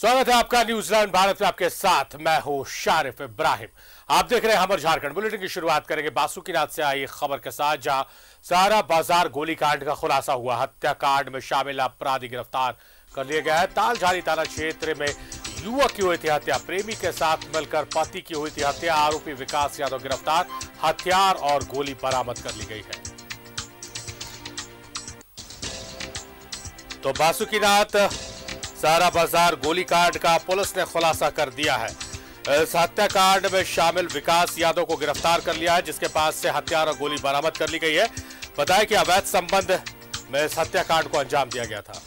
स्वागत है आपका न्यूजीलैंड भारत में, आपके साथ मैं हूं शारिफ इब्राहिम। आप देख रहे हैं हमर झारखंड। बुलेटिन की शुरुआत करेंगे बासुकीनाथ से आई खबर के साथ, जहां सहारा बाजार गोलीकांड का खुलासा हुआ। हत्याकांड में शामिल अपराधी गिरफ्तार कर लिया गया है। तालझारी थाना क्षेत्र में युवक की हुई थी हत्या, प्रेमी के साथ मिलकर पति की हुई थी हत्या। आरोपी विकास यादव गिरफ्तार, हथियार और गोली बरामद कर ली गई है। तो बासुकीनाथ सहारा बाजार गोलीकांड का पुलिस ने खुलासा कर दिया है। इस हत्याकांड में शामिल विकास यादव को गिरफ्तार कर लिया है, जिसके पास से हथियार और गोली बरामद कर ली गई है। बताया कि अवैध संबंध में इस हत्याकांड को अंजाम दिया गया था।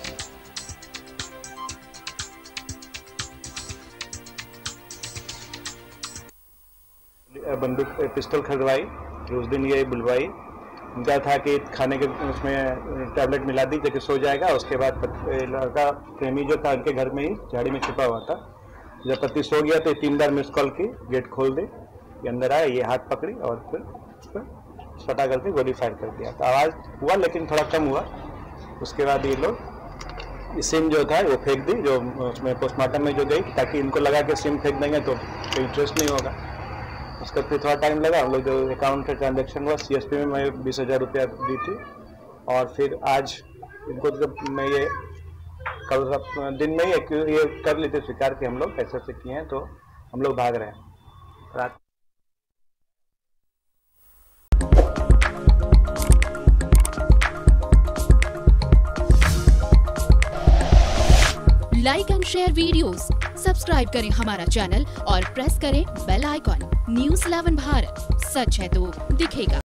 बंदूक पिस्टल खरीदवाई, उस दिन ये बुलवाई, उनका था कि खाने के उसमें टैबलेट मिला दी ताकि सो जाएगा। उसके बाद लड़का प्रेमी जो था उनके घर में ही झाड़ी में छुपा हुआ था। जब पति सो गया तो 3 बार मिस कॉल की, गेट खोल दे, ये अंदर आया, ये हाथ पकड़ी और फिर उस पर सटा करके गोली फायर कर दिया। तो आवाज़ हुआ लेकिन थोड़ा कम हुआ। उसके बाद ये लोग सिम जो था वो फेंक दी, जो उसमें पोस्टमार्टम में जो गई, ताकि इनको लगा कि सिम फेंक देंगे तो कोई इंटरेस्ट नहीं होगा। उसका फिर थोड़ा टाइम लगा। हम लोग जो अकाउंट का ट्रांजेक्शन हुआ, CSP में मैं 20,000 रुपया दी थी। और फिर आज इनको जब मैं ये कल दिन में ही ये कर लेते स्वीकार कि हम लोग ऐसे ऐसे किए हैं, तो हम लोग भाग रहे हैं रात। Like and share videos, subscribe करें हमारा चैनल और प्रेस करें बेल आइकॉन। न्यूज़ 11 भारत, सच है तो दिखेगा।